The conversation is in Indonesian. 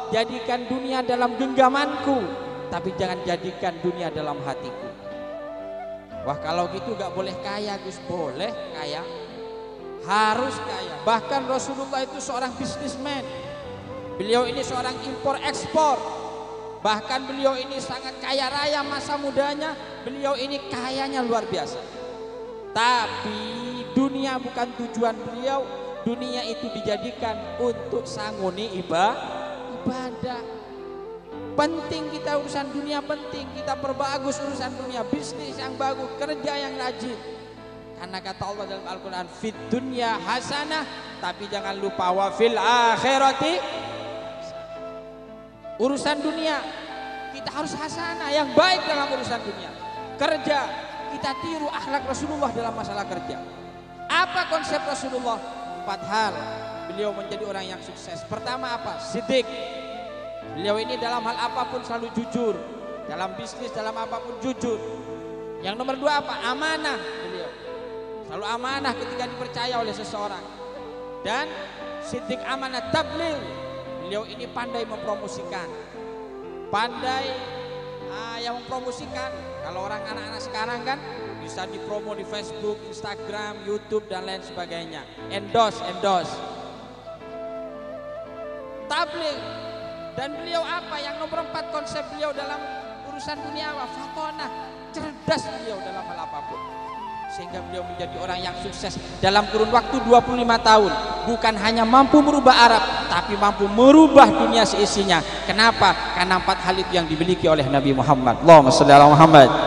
jadikan dunia dalam genggamanku, tapi jangan jadikan dunia dalam hatiku. Wah, kalau gitu gak boleh kaya Gus. Boleh kaya, harus kaya. Bahkan Rasulullah itu seorang bisnismen. Beliau ini seorang impor ekspor. Bahkan beliau ini sangat kaya raya masa mudanya. Beliau ini kayanya luar biasa. Tapi dunia bukan tujuan beliau. Dunia itu dijadikan untuk sanguni ibadah. Penting kita urusan dunia, penting kita perbagus urusan dunia, bisnis yang bagus, kerja yang rajin. Karena kata Allah dalam Al-Quran, fid dunya hasanah, tapi jangan lupa wa fil akhirati. Urusan dunia kita harus hasanah, yang baik dalam urusan dunia. Kerja kita tiru akhlak Rasulullah dalam masalah kerja. Apa konsep Rasulullah? 4 hal beliau menjadi orang yang sukses. Pertama apa? Siddiq. Beliau ini dalam hal apapun selalu jujur. Dalam bisnis, dalam apapun jujur. Yang nomor 2 apa? Amanah. Beliau selalu amanah ketika dipercaya oleh seseorang. Dan siddiq amanah tabligh. Beliau ini pandai mempromosikan, pandai yang mempromosikan. Kalau orang anak-anak sekarang kan bisa dipromo di Facebook, Instagram, YouTube dan lain sebagainya. Endorse. Tabligh. Dan beliau apa? Yang nomor 4 konsep beliau dalam urusan dunia apa? Fatonah. Cerdas beliau dalam hal apapun. Sehingga beliau menjadi orang yang sukses dalam kurun waktu 25 tahun. Bukan hanya mampu merubah Arab, tapi mampu merubah dunia seisinya. Kenapa? Karena 4 hal itu yang dimiliki oleh Nabi Muhammad. Allahumma shalli ala Muhammad.